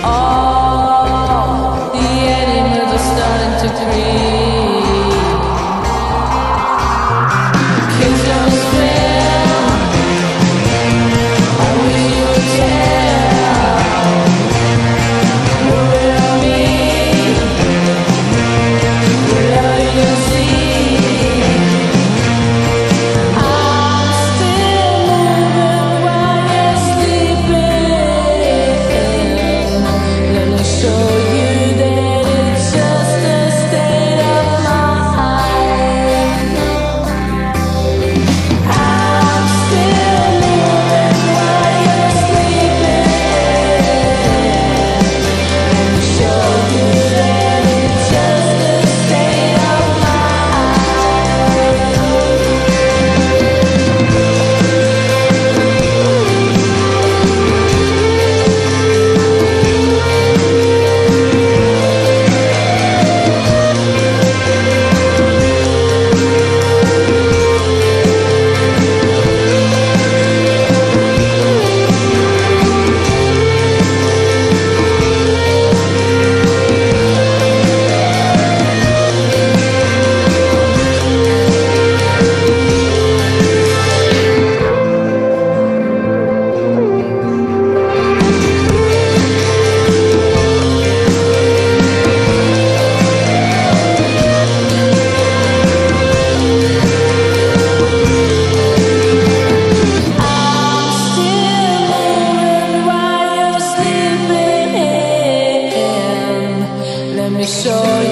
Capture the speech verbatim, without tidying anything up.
All the animals are starting to breathe. Kids don't swim. I wish you would tell. Worry on me. Whatever you see. I'm still moving while you're sleeping. Let me show you that it's just a state of mind. I'm still moving while you're sleeping. Let me show you that it's just a state of mind. I'm still moving while you're sleeping. Let me show